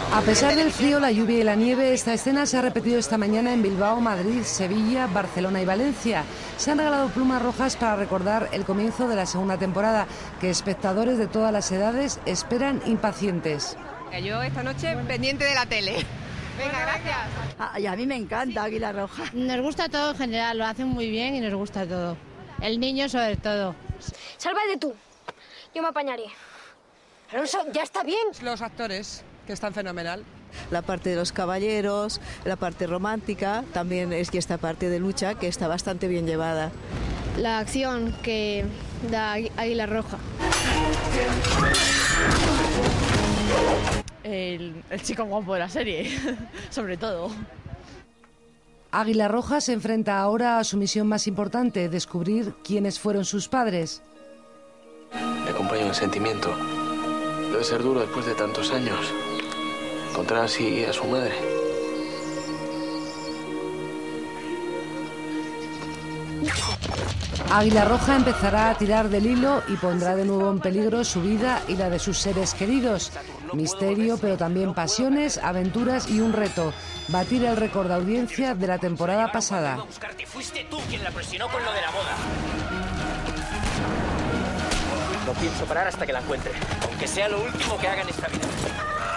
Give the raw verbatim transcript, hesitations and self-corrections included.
A pesar del frío, la lluvia y la nieve, esta escena se ha repetido esta mañana en Bilbao, Madrid, Sevilla, Barcelona y Valencia. Se han regalado plumas rojas para recordar el comienzo de la segunda temporada, que espectadores de todas las edades esperan impacientes. Yo esta noche pendiente de la tele. Venga, gracias. Ah, y a mí me encanta Águila Roja. Nos gusta todo en general, lo hacen muy bien y nos gusta todo. El niño sobre todo. Sálvate tú, yo me apañaré. Alonso, ya está bien. Los actores, que están fenomenal. La parte de los caballeros, la parte romántica, también es que esta parte de lucha que está bastante bien llevada. La acción que da Águila Roja. El, el chico guapo de la serie, sobre todo. Águila Roja se enfrenta ahora a su misión más importante, descubrir quiénes fueron sus padres. Me acompaña un sentimiento. Debe ser duro después de tantos años encontrar así a su madre. Águila Roja empezará a tirar del hilo y pondrá de nuevo en peligro su vida y la de sus seres queridos. Misterio, pero también pasiones, aventuras y un reto: batir el récord de audiencia de la temporada pasada. Fuiste tú quien la presionó con lo de la boda. No pienso parar hasta que la encuentre, aunque sea lo último que haga en esta vida.